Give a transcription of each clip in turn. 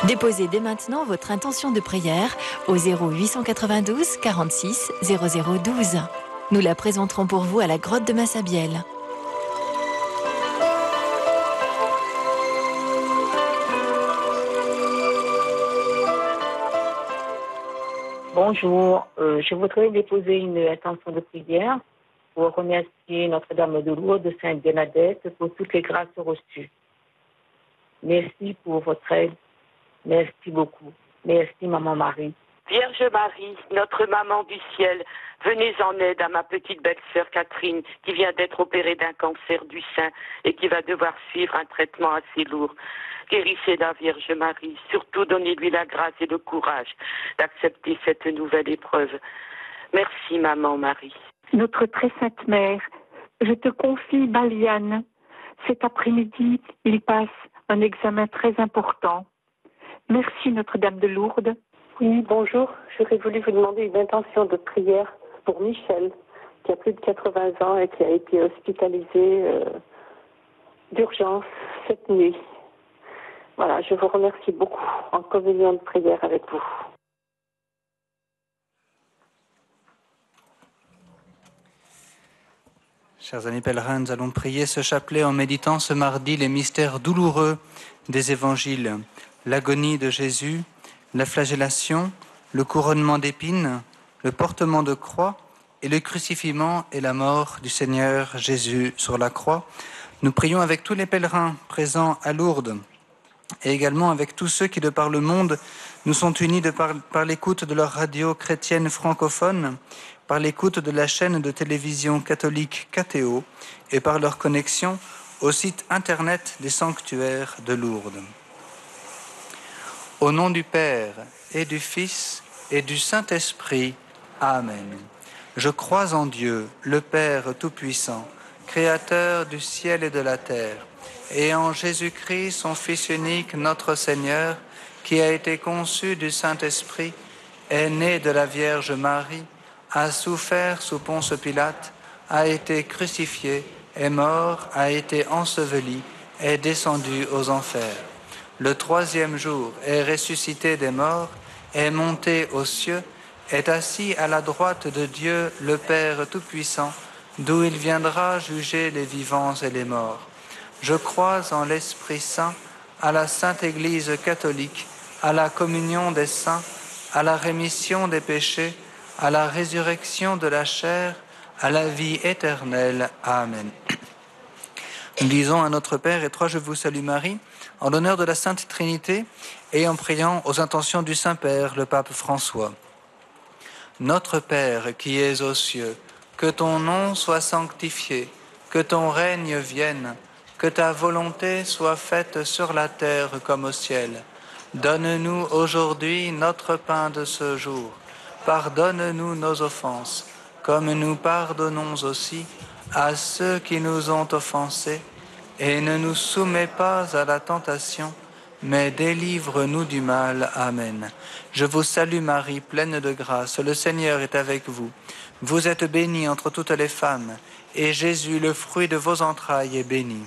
Déposez dès maintenant votre intention de prière au 0892 46 0012. Nous la présenterons pour vous à la grotte de Massabielle. Bonjour, je voudrais déposer une intention de prière pour remercier Notre-Dame de Lourdes, Sainte Bernadette, pour toutes les grâces reçues. Merci pour votre aide. Merci beaucoup. Merci, Maman Marie. Vierge Marie, notre maman du ciel, venez en aide à ma petite belle-sœur Catherine qui vient d'être opérée d'un cancer du sein et qui va devoir suivre un traitement assez lourd. Guérissez-la, Vierge Marie. Surtout, donnez-lui la grâce et le courage d'accepter cette nouvelle épreuve. Merci, Maman Marie. Notre très sainte mère, je te confie Baliane. Cet après-midi, il passe un examen très important. Merci, Notre-Dame de Lourdes. Oui, bonjour. J'aurais voulu vous demander une intention de prière pour Michel, qui a plus de 80 ans et qui a été hospitalisé d'urgence cette nuit. Voilà, je vous remercie beaucoup en communion de prière avec vous. Chers amis pèlerins, nous allons prier ce chapelet en méditant ce mardi les mystères douloureux des évangiles. L'agonie de Jésus, la flagellation, le couronnement d'épines, le portement de croix et le crucifixion et la mort du Seigneur Jésus sur la croix. Nous prions avec tous les pèlerins présents à Lourdes et également avec tous ceux qui, de par le monde, nous sont unis par l'écoute de leur radio chrétienne francophone, par l'écoute de la chaîne de télévision catholique KTO et par leur connexion au site internet des sanctuaires de Lourdes. Au nom du Père et du Fils et du Saint-Esprit, Amen. Je crois en Dieu, le Père Tout-Puissant, Créateur du ciel et de la terre, et en Jésus-Christ, son Fils unique, notre Seigneur, qui a été conçu du Saint-Esprit, est né de la Vierge Marie, a souffert sous Ponce Pilate, a été crucifié, est mort, a été enseveli, est descendu aux enfers. Le troisième jour est ressuscité des morts, est monté aux cieux, est assis à la droite de Dieu, le Père Tout-Puissant, d'où il viendra juger les vivants et les morts. Je crois en l'Esprit Saint, à la Sainte Église catholique, à la communion des saints, à la rémission des péchés, à la résurrection de la chair, à la vie éternelle. Amen. Nous disons à notre Père et toi, je vous salue Marie, en l'honneur de la Sainte Trinité et en priant aux intentions du Saint-Père, le Pape François. Notre Père qui es aux cieux, que ton nom soit sanctifié, que ton règne vienne, que ta volonté soit faite sur la terre comme au ciel. Donne-nous aujourd'hui notre pain de ce jour. Pardonne-nous nos offenses, comme nous pardonnons aussi à ceux qui nous ont offensés, et ne nous soumets pas à la tentation, mais délivre-nous du mal. Amen. Je vous salue Marie, pleine de grâce, le Seigneur est avec vous. Vous êtes bénie entre toutes les femmes, et Jésus, le fruit de vos entrailles, est béni.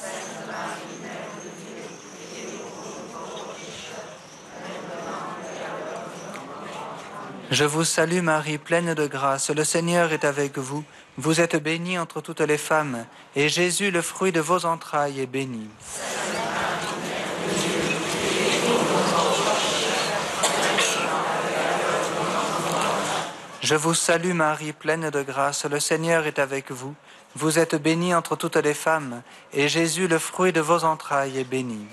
Je vous salue Marie, pleine de grâce, le Seigneur est avec vous. Vous êtes bénie entre toutes les femmes, et Jésus, le fruit de vos entrailles, est béni. Je vous salue Marie, pleine de grâce, le Seigneur est avec vous. Vous êtes bénie entre toutes les femmes, et Jésus, le fruit de vos entrailles, est béni.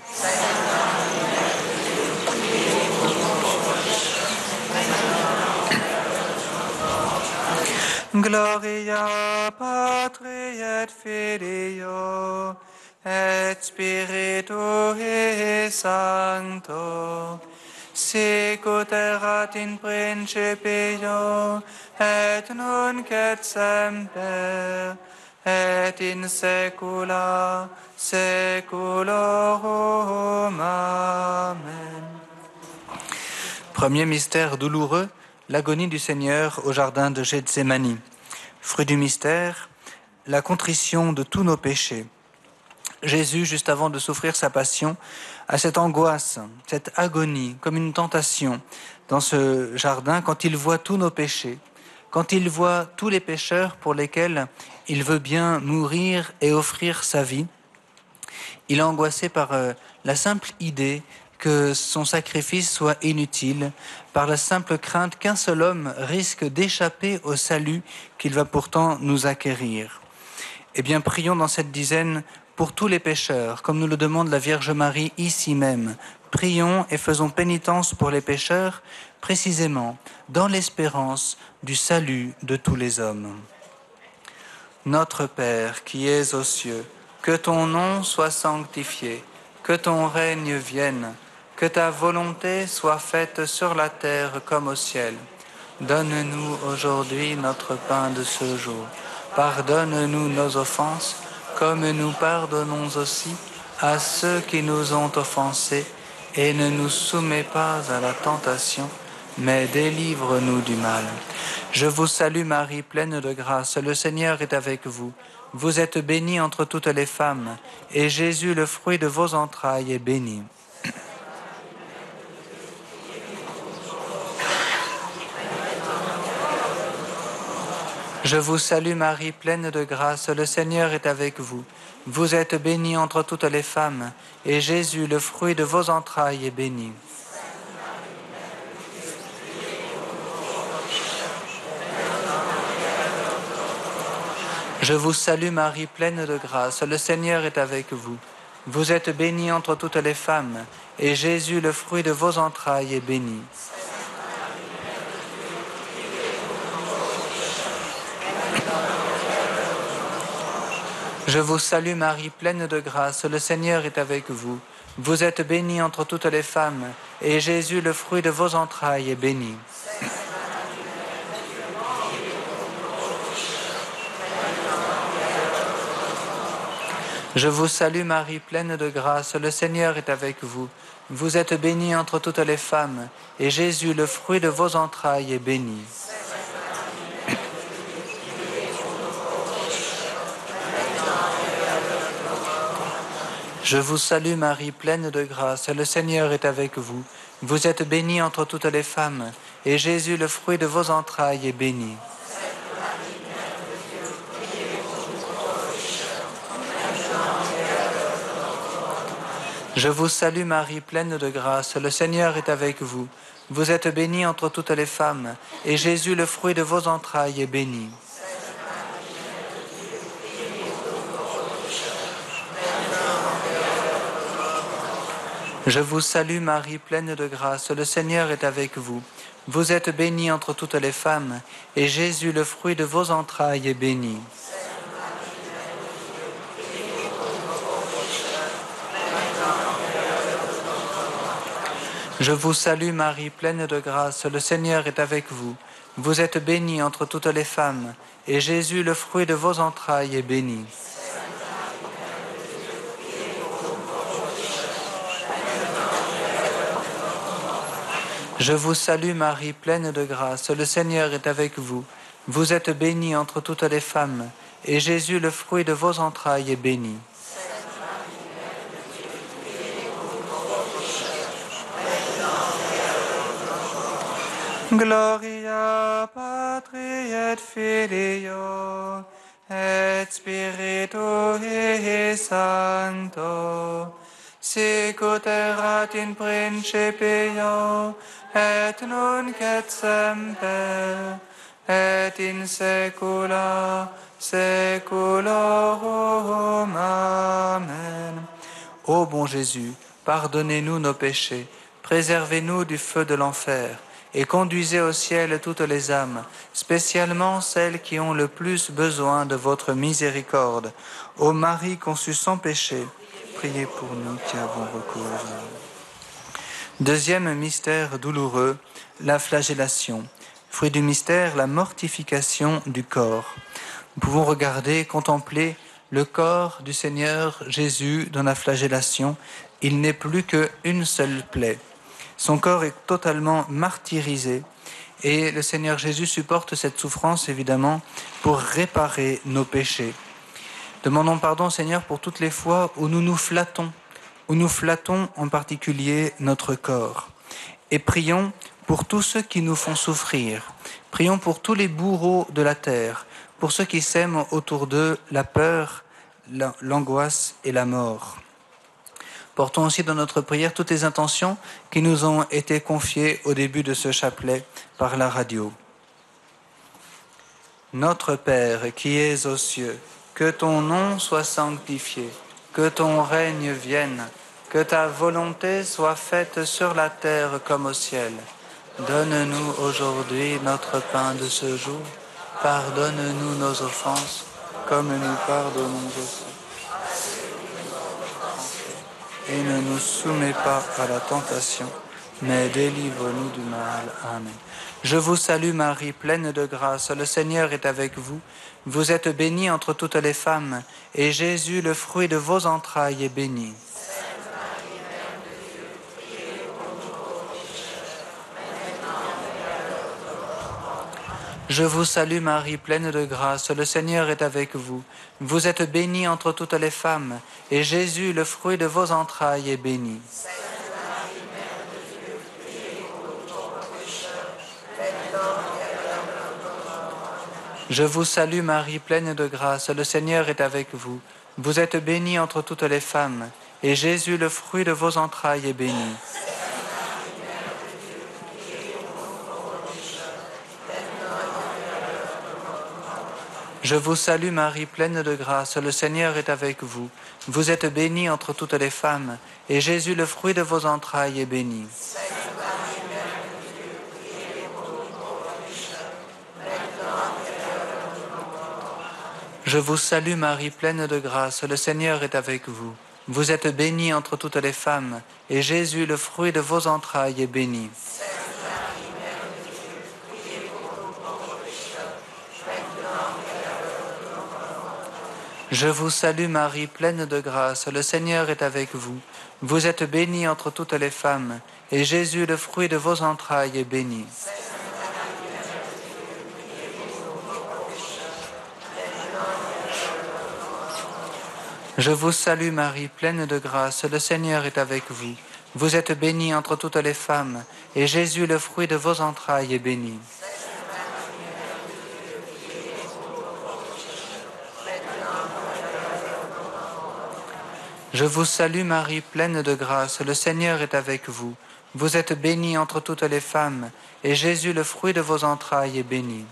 Gloria Patri et Filio et Spiritui Sancto, sic ut erat in principio et nunc et semper et in saecula saeculorum. Amen. Premier mystère douloureux, l'agonie du Seigneur au jardin de Gethsémani. Fruit du mystère, la contrition de tous nos péchés. Jésus, juste avant de souffrir sa passion, a cette angoisse, cette agonie, comme une tentation dans ce jardin quand il voit tous nos péchés, quand il voit tous les pécheurs pour lesquels il veut bien mourir et offrir sa vie. Il est angoissé par la simple idée que son sacrifice soit inutile, par la simple crainte qu'un seul homme risque d'échapper au salut qu'il va pourtant nous acquérir. Eh bien, prions dans cette dizaine pour tous les pécheurs, comme nous le demande la Vierge Marie ici même. Prions et faisons pénitence pour les pécheurs, précisément dans l'espérance du salut de tous les hommes. Notre Père qui es aux cieux, que ton nom soit sanctifié, que ton règne vienne, que ta volonté soit faite sur la terre comme au ciel. Donne-nous aujourd'hui notre pain de ce jour. Pardonne-nous nos offenses, comme nous pardonnons aussi à ceux qui nous ont offensés, et ne nous soumets pas à la tentation, mais délivre-nous du mal. Je vous salue Marie, pleine de grâce, le Seigneur est avec vous. Vous êtes bénie entre toutes les femmes, et Jésus, le fruit de vos entrailles, est béni. Je vous salue Marie, pleine de grâce, le Seigneur est avec vous. Vous êtes bénie entre toutes les femmes, et Jésus, le fruit de vos entrailles, est béni. Je vous salue Marie, pleine de grâce, le Seigneur est avec vous. Vous êtes bénie entre toutes les femmes, et Jésus, le fruit de vos entrailles, est béni. Je vous salue Marie, pleine de grâce, le Seigneur est avec vous. Vous êtes bénie entre toutes les femmes, et Jésus, le fruit de vos entrailles, est béni. Je vous salue Marie, pleine de grâce, le Seigneur est avec vous. Vous êtes bénie entre toutes les femmes, et Jésus, le fruit de vos entrailles, est béni. Je vous salue Marie, pleine de grâce, le Seigneur est avec vous. Vous êtes bénie entre toutes les femmes, et Jésus, le fruit de vos entrailles, est béni. Je vous salue Marie, pleine de grâce, le Seigneur est avec vous. Vous êtes bénie entre toutes les femmes, et Jésus, le fruit de vos entrailles, est béni. Je vous salue Marie, pleine de grâce, le Seigneur est avec vous. Vous êtes bénie entre toutes les femmes, et Jésus, le fruit de vos entrailles, est béni. Je vous salue Marie, pleine de grâce, le Seigneur est avec vous. Vous êtes bénie entre toutes les femmes, et Jésus, le fruit de vos entrailles, est béni. Je vous salue Marie, pleine de grâce, le Seigneur est avec vous. Vous êtes bénie entre toutes les femmes, et Jésus, le fruit de vos entrailles, est béni. Gloria Patri et Filio et Spiritui Sancto, sicut erat in principio et nunc et semper et in saecula saeculorum. Amen. Ô bon Jésus, pardonnez-nous nos péchés, préservez-nous du feu de l'enfer, et conduisez au ciel toutes les âmes, spécialement celles qui ont le plus besoin de votre miséricorde. Ô Marie conçue sans péché, priez pour nous qui avons recours à vous. Deuxième mystère douloureux, la flagellation. Fruit du mystère, la mortification du corps. Nous pouvons regarder, contempler le corps du Seigneur Jésus dans la flagellation. Il n'est plus qu'une seule plaie. Son corps est totalement martyrisé et le Seigneur Jésus supporte cette souffrance évidemment pour réparer nos péchés. Demandons pardon, Seigneur, pour toutes les fois où nous flattons en particulier notre corps. Et prions pour tous ceux qui nous font souffrir. Prions pour tous les bourreaux de la terre, pour ceux qui sèment autour d'eux la peur, l'angoisse et la mort. Portons aussi dans notre prière toutes les intentions qui nous ont été confiées au début de ce chapelet par la radio. Notre Père qui es aux cieux, que ton nom soit sanctifié, que ton règne vienne, que ta volonté soit faite sur la terre comme au ciel. Donne-nous aujourd'hui notre pain de ce jour. Pardonne-nous nos offenses, comme nous pardonnons aussi. Et ne nous soumets pas à la tentation, mais délivre-nous du mal. Amen. Je vous salue Marie, pleine de grâce, le Seigneur est avec vous. Vous êtes bénie entre toutes les femmes, et Jésus, le fruit de vos entrailles, est béni. Je vous salue Marie, pleine de grâce, le Seigneur est avec vous. Vous êtes bénie entre toutes les femmes, et Jésus, le fruit de vos entrailles, est béni. Je vous salue Marie, pleine de grâce, le Seigneur est avec vous. Vous êtes bénie entre toutes les femmes, et Jésus, le fruit de vos entrailles, est béni. Je vous salue Marie, pleine de grâce, le Seigneur est avec vous. Vous êtes bénie entre toutes les femmes, et Jésus, le fruit de vos entrailles, est béni. Je vous salue Marie, pleine de grâce, le Seigneur est avec vous. Vous êtes bénie entre toutes les femmes, et Jésus, le fruit de vos entrailles, est béni. Je vous salue Marie, pleine de grâce, le Seigneur est avec vous. Vous êtes bénie entre toutes les femmes, et Jésus, le fruit de vos entrailles, est béni. Je vous salue Marie, pleine de grâce, le Seigneur est avec vous. Vous êtes bénie entre toutes les femmes, et Jésus, le fruit de vos entrailles, est béni. Je vous salue Marie, pleine de grâce, le Seigneur est avec vous. Vous êtes bénie entre toutes les femmes, et Jésus, le fruit de vos entrailles, est béni.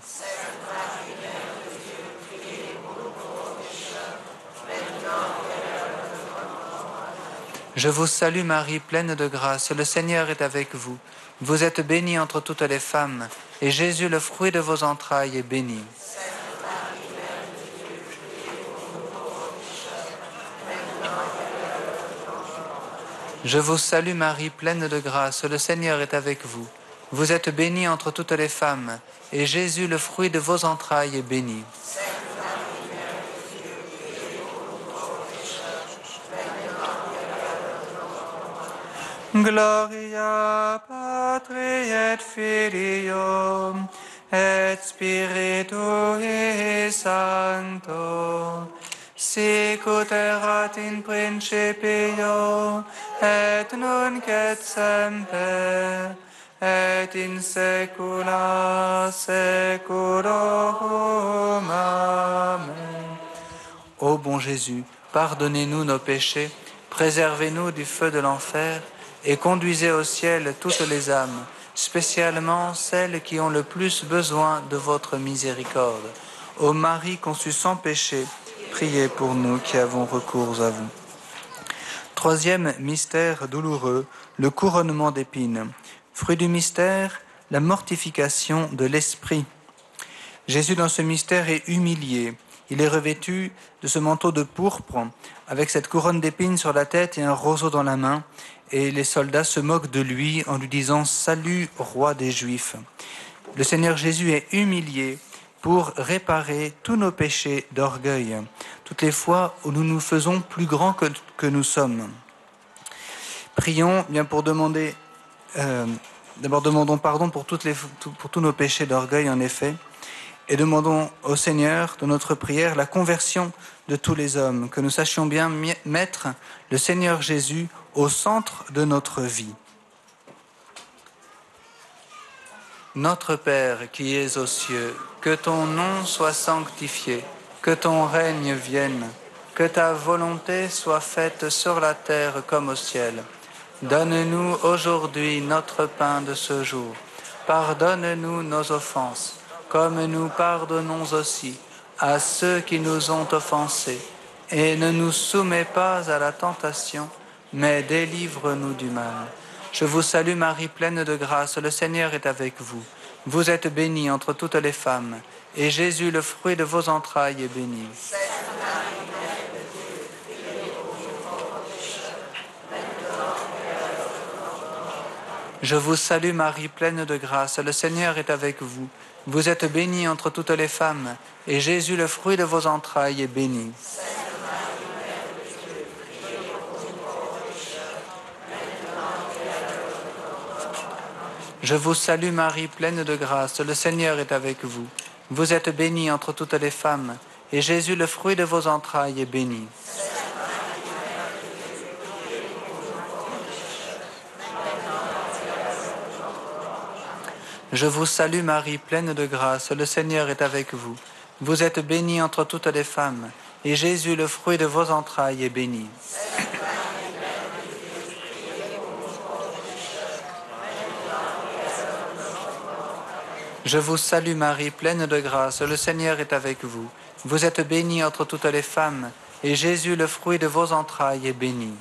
Je vous salue Marie, pleine de grâce, le Seigneur est avec vous. Vous êtes bénie entre toutes les femmes, et Jésus, le fruit de vos entrailles, est béni. Je vous salue Marie, pleine de grâce, le Seigneur est avec vous. Vous êtes bénie entre toutes les femmes, et Jésus, le fruit de vos entrailles, est béni. Gloria Patri et Filio et Spiritui Sancto, sic ut erat in principio, et nunc et semper, et in saecula saeculorum. Amen. Ô bon Jésus, pardonnez-nous nos péchés, préservez-nous du feu de l'enfer, et conduisez au ciel toutes les âmes, spécialement celles qui ont le plus besoin de votre miséricorde. Ô Marie conçue sans péché, priez pour nous qui avons recours à vous. Troisième mystère douloureux, le couronnement d'épines. Fruit du mystère, la mortification de l'esprit. Jésus dans ce mystère est humilié. Il est revêtu de ce manteau de pourpre, avec cette couronne d'épines sur la tête et un roseau dans la main, et les soldats se moquent de lui en lui disant « Salut, roi des Juifs ». Le Seigneur Jésus est humilié pour réparer tous nos péchés d'orgueil, toutes les fois où nous nous faisons plus grands que nous sommes. Prions bien pour demander, d'abord demandons pardon pour tous nos péchés d'orgueil en effet, Et demandons au Seigneur, de notre prière, la conversion de tous les hommes, que nous sachions bien mettre le Seigneur Jésus au centre de notre vie. Notre Père qui es aux cieux, que ton nom soit sanctifié, que ton règne vienne, que ta volonté soit faite sur la terre comme au ciel. Donne-nous aujourd'hui notre pain de ce jour. Pardonne-nous nos offenses, comme nous pardonnons aussi à ceux qui nous ont offensés. Et ne nous soumets pas à la tentation, mais délivre-nous du mal. Je vous salue Marie, pleine de grâce, le Seigneur est avec vous. Vous êtes bénie entre toutes les femmes, et Jésus, le fruit de vos entrailles, est béni. Je vous salue Marie, pleine de grâce, le Seigneur est avec vous. Vous êtes bénie entre toutes les femmes, et Jésus, le fruit de vos entrailles, est béni. Je vous salue Marie, pleine de grâce, le Seigneur est avec vous. Vous êtes bénie entre toutes les femmes, et Jésus, le fruit de vos entrailles, est béni. Je vous salue Marie, pleine de grâce, le Seigneur est avec vous. Vous êtes bénie entre toutes les femmes, et Jésus, le fruit de vos entrailles, est béni. Je vous salue Marie, pleine de grâce, le Seigneur est avec vous. Vous êtes bénie entre toutes les femmes, et Jésus, le fruit de vos entrailles, est béni.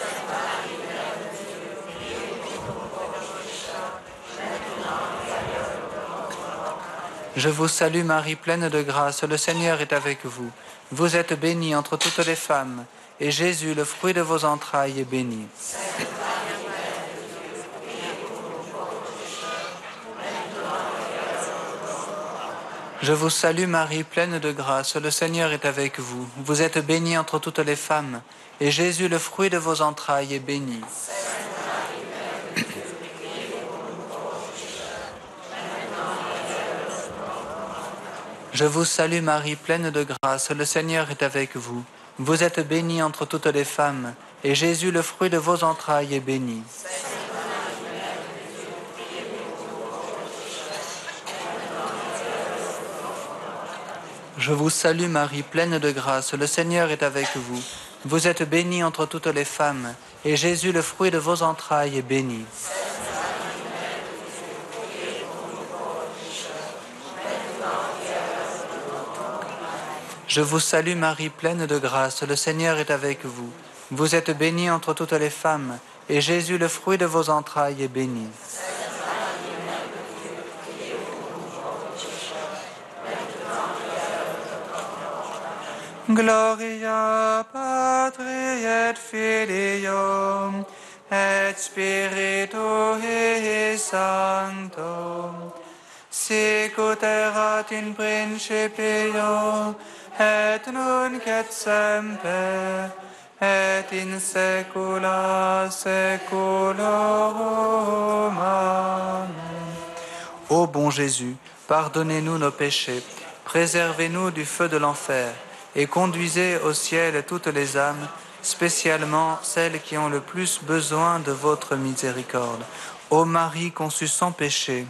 Je vous salue Marie, pleine de grâce, le Seigneur est avec vous. Vous êtes bénie entre toutes les femmes, et Jésus, le fruit de vos entrailles, est béni. Je vous salue Marie, pleine de grâce, le Seigneur est avec vous. Vous êtes bénie entre toutes les femmes, et Jésus, le fruit de vos entrailles, est béni. Je vous salue Marie, pleine de grâce, le Seigneur est avec vous. Vous êtes bénie entre toutes les femmes, et Jésus, le fruit de vos entrailles, est béni. Je vous salue Marie, pleine de grâce, le Seigneur est avec vous. Vous êtes bénie entre toutes les femmes, et Jésus, le fruit de vos entrailles, est béni. Je vous salue Marie, pleine de grâce, le Seigneur est avec vous. Vous êtes bénie entre toutes les femmes, et Jésus, le fruit de vos entrailles, est béni. Gloria Patri et Filio et Spiritui Sancto, sic ut erat in principio et nunc et semper et in saecula saeculorum. Amen. Ô bon Jésus, pardonnez-nous nos péchés, préservez-nous du feu de l'enfer, et conduisez au ciel toutes les âmes, spécialement celles qui ont le plus besoin de votre miséricorde. Ô Marie conçue sans péché.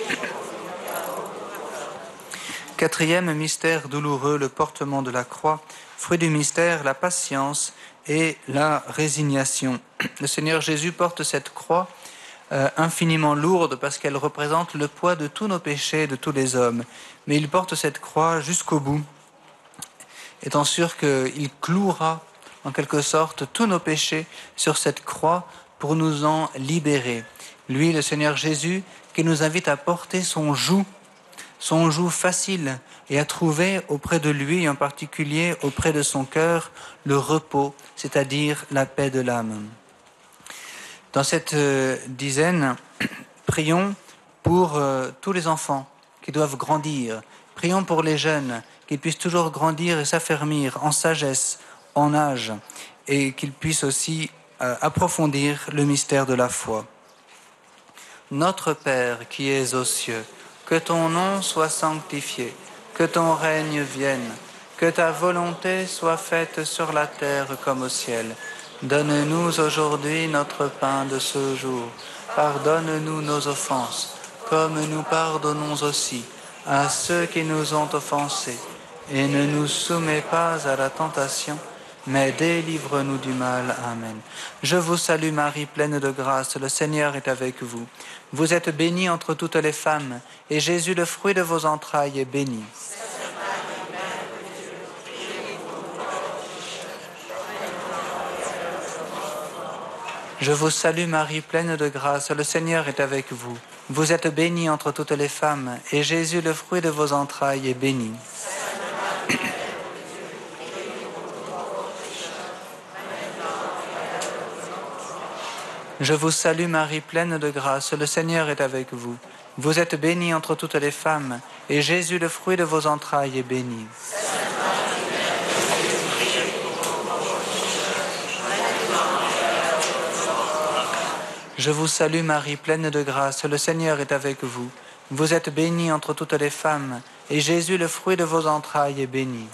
Quatrième mystère douloureux, le portement de la croix. Fruit du mystère, la patience et la résignation. Le Seigneur Jésus porte cette croix infiniment lourde parce qu'elle représente le poids de tous nos péchés, de tous les hommes. Mais il porte cette croix jusqu'au bout, étant sûr qu'il clouera en quelque sorte tous nos péchés sur cette croix pour nous en libérer. Lui, le Seigneur Jésus, qui nous invite à porter son joug facile et à trouver auprès de lui, en particulier auprès de son cœur, le repos, c'est-à-dire la paix de l'âme. Dans cette dizaine, prions pour tous les enfants qui doivent grandir. Prions pour les jeunes, qu'ils puissent toujours grandir et s'affermir en sagesse, en âge, et qu'ils puissent aussi approfondir le mystère de la foi. Notre Père qui es aux cieux, que ton nom soit sanctifié, que ton règne vienne, que ta volonté soit faite sur la terre comme au ciel. Donne-nous aujourd'hui notre pain de ce jour. Pardonne-nous nos offenses, comme nous pardonnons aussi à ceux qui nous ont offensés. Et ne nous soumets pas à la tentation, mais délivre-nous du mal. Amen. Je vous salue Marie, pleine de grâce, le Seigneur est avec vous. Vous êtes bénie entre toutes les femmes, et Jésus, le fruit de vos entrailles, est béni. Je vous salue Marie, pleine de grâce, le Seigneur est avec vous. Vous êtes bénie entre toutes les femmes, et Jésus, le fruit de vos entrailles, est béni. Je vous salue Marie, pleine de grâce, le Seigneur est avec vous. Vous êtes bénie entre toutes les femmes, et Jésus, le fruit de vos entrailles, est béni. Je vous salue Marie, pleine de grâce, le Seigneur est avec vous. Vous êtes bénie entre toutes les femmes, et Jésus, le fruit de vos entrailles, est béni.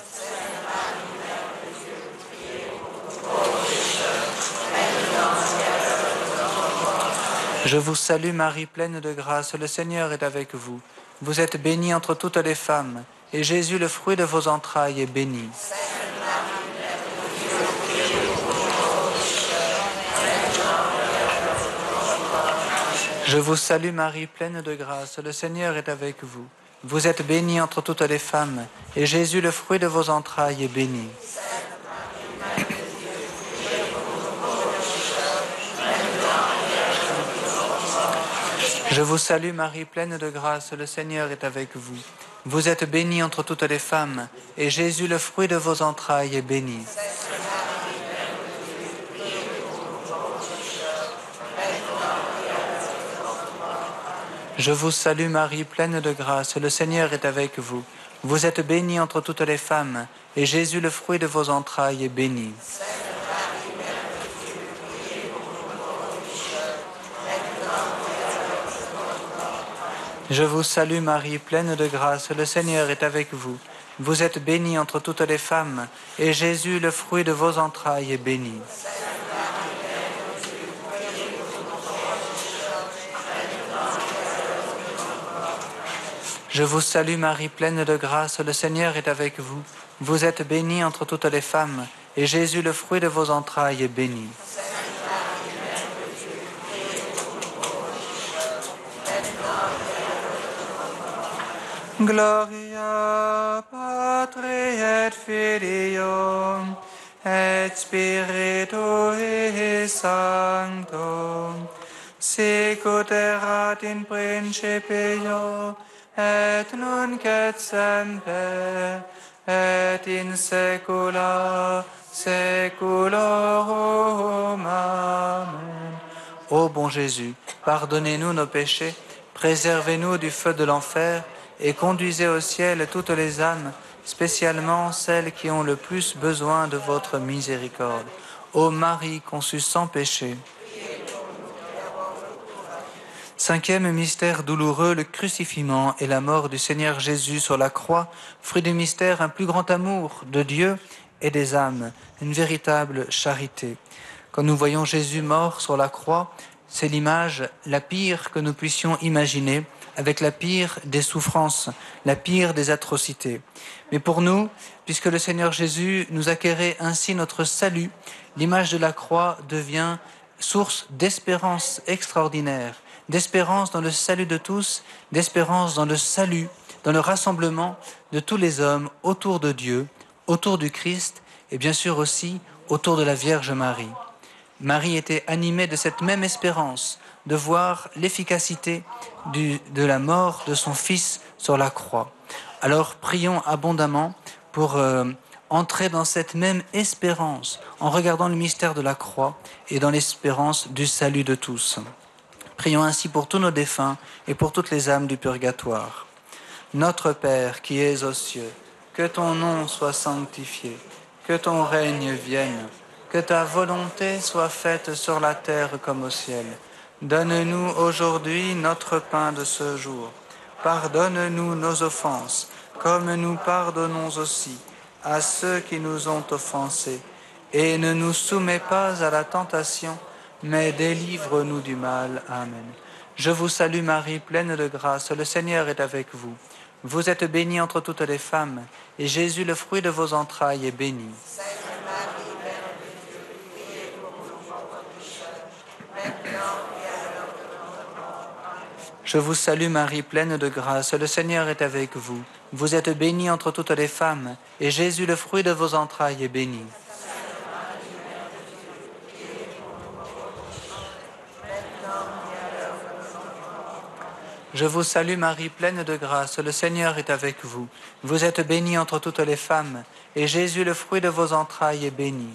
Je vous salue Marie, pleine de grâce, le Seigneur est avec vous. Vous êtes bénie entre toutes les femmes, et Jésus, le fruit de vos entrailles, est béni. Je vous salue Marie, pleine de grâce, le Seigneur est avec vous. Vous êtes bénie entre toutes les femmes, et Jésus, le fruit de vos entrailles, est béni. Je vous salue Marie, pleine de grâce, le Seigneur est avec vous. Vous êtes bénie entre toutes les femmes, et Jésus, le fruit de vos entrailles, est béni. Je vous salue Marie, pleine de grâce, le Seigneur est avec vous. Vous êtes bénie entre toutes les femmes, et Jésus, le fruit de vos entrailles, est béni. Je vous salue Marie, pleine de grâce, le Seigneur est avec vous. Vous êtes bénie entre toutes les femmes, et Jésus, le fruit de vos entrailles, est béni. Je vous salue Marie, pleine de grâce, le Seigneur est avec vous. Vous êtes bénie entre toutes les femmes, et Jésus, le fruit de vos entrailles, est béni. Gloria Patri et Filio et Spiritui Sancto, sicut erat in principio et nunc et semper et in saecula saeculorum. Amen. Ô bon Jésus, pardonnez-nous nos péchés, préservez-nous du feu de l'enfer et conduisez au ciel toutes les âmes, spécialement celles qui ont le plus besoin de votre miséricorde. Ô Marie conçue sans péché. Cinquième mystère douloureux, le crucifixion et la mort du Seigneur Jésus sur la croix. Fruit du mystère, un plus grand amour de Dieu et des âmes, une véritable charité. Quand nous voyons Jésus mort sur la croix, c'est l'image la pire que nous puissions imaginer, avec la pire des souffrances, la pire des atrocités. Mais pour nous, puisque le Seigneur Jésus nous acquérait ainsi notre salut, l'image de la croix devient source d'espérance extraordinaire, d'espérance dans le salut de tous, d'espérance dans le salut, dans le rassemblement de tous les hommes autour de Dieu, autour du Christ et bien sûr aussi autour de la Vierge Marie. Marie était animée de cette même espérance, de voir l'efficacité de la mort de son Fils sur la croix. Alors prions abondamment pour entrer dans cette même espérance en regardant le mystère de la croix et dans l'espérance du salut de tous. Prions ainsi pour tous nos défunts et pour toutes les âmes du purgatoire. Notre Père qui es aux cieux, que ton nom soit sanctifié, que ton règne vienne, que ta volonté soit faite sur la terre comme au ciel. Donne-nous aujourd'hui notre pain de ce jour. Pardonne-nous nos offenses, comme nous pardonnons aussi à ceux qui nous ont offensés. Et ne nous soumets pas à la tentation, mais délivre-nous du mal. Amen. Je vous salue Marie, pleine de grâce, le Seigneur est avec vous. Vous êtes bénie entre toutes les femmes, et Jésus, le fruit de vos entrailles, est béni. Je vous salue Marie, pleine de grâce, le Seigneur est avec vous. Vous êtes bénie entre toutes les femmes, et Jésus, le fruit de vos entrailles, est béni. Je vous salue Marie, pleine de grâce, le Seigneur est avec vous. Vous êtes bénie entre toutes les femmes, et Jésus, le fruit de vos entrailles, est béni.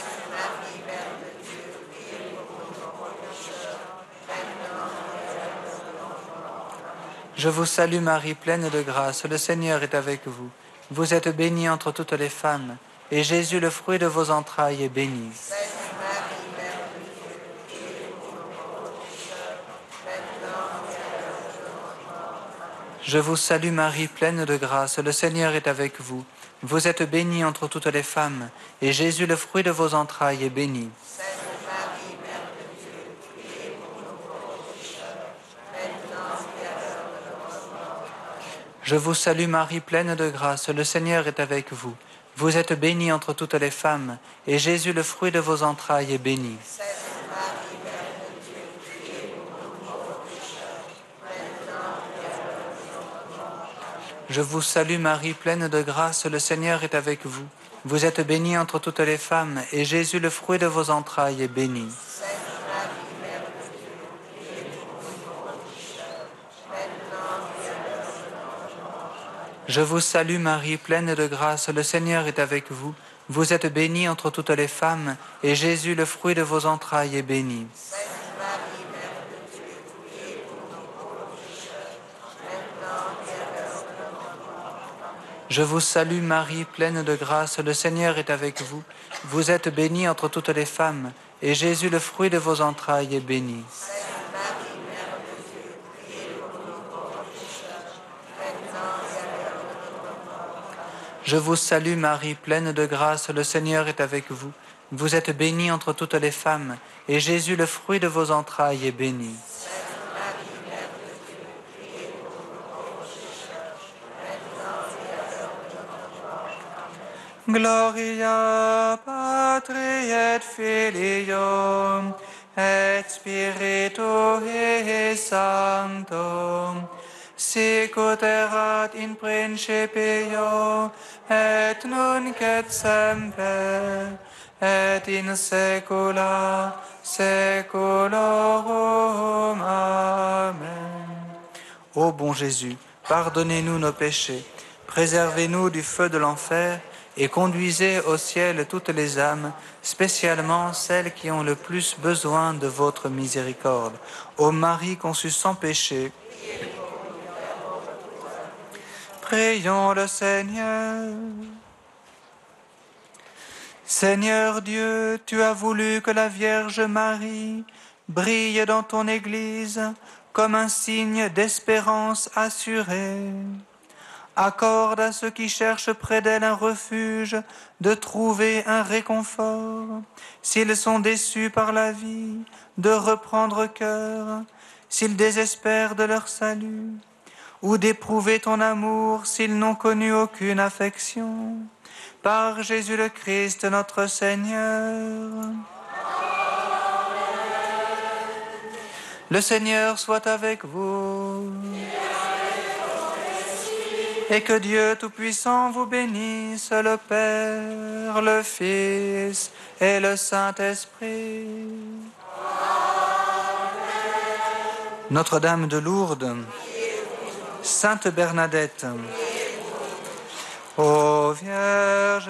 Je vous salue Marie, pleine de grâce, le Seigneur est avec vous. Vous êtes bénie entre toutes les femmes, et Jésus, le fruit de vos entrailles, est béni. Je vous salue Marie, pleine de grâce, le Seigneur est avec vous. Vous êtes bénie entre toutes les femmes, et Jésus, le fruit de vos entrailles, est béni. Je vous salue Marie, pleine de grâce, le Seigneur est avec vous. Vous êtes bénie entre toutes les femmes, et Jésus, le fruit de vos entrailles, est béni. Je vous salue Marie, pleine de grâce, le Seigneur est avec vous. Vous êtes bénie entre toutes les femmes, et Jésus, le fruit de vos entrailles, est béni. Je vous salue Marie, pleine de grâce, le Seigneur est avec vous. Vous êtes bénie entre toutes les femmes, et Jésus, le fruit de vos entrailles, est béni. Je vous salue Marie, pleine de grâce, le Seigneur est avec vous. Vous êtes bénie entre toutes les femmes, et Jésus, le fruit de vos entrailles, est béni. Je vous salue Marie, pleine de grâce, le Seigneur est avec vous. Vous êtes bénie entre toutes les femmes, et Jésus, le fruit de vos entrailles, est béni. Gloria Patri et Filio et Spiritui Sancto, sicut erat in principio et nunc et semper et in saecula saeculorum. Amen. Ô bon Jésus, pardonnez-nous nos péchés, préservez-nous du feu de l'enfer et conduisez au ciel toutes les âmes, spécialement celles qui ont le plus besoin de votre miséricorde. Ô Marie conçue sans péché, prions le Seigneur. Seigneur Dieu, tu as voulu que la Vierge Marie brille dans ton Église comme un signe d'espérance assurée. Accorde à ceux qui cherchent près d'elle un refuge de trouver un réconfort. S'ils sont déçus par la vie, de reprendre cœur. S'ils désespèrent de leur salut, ou d'éprouver ton amour s'ils n'ont connu aucune affection. Par Jésus le Christ notre Seigneur. Le Seigneur soit avec vous. Et que Dieu Tout-Puissant vous bénisse, le Père, le Fils et le Saint-Esprit. Notre-Dame de Lourdes, Sainte Bernadette, ô Vierge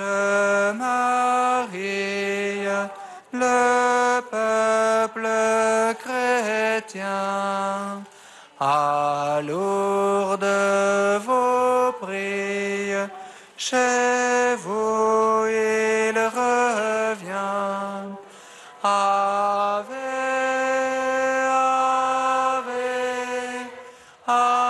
Marie, le peuple chrétien, à Lourdes vous prie, chez vous il revient. Ave, Ave, Ave.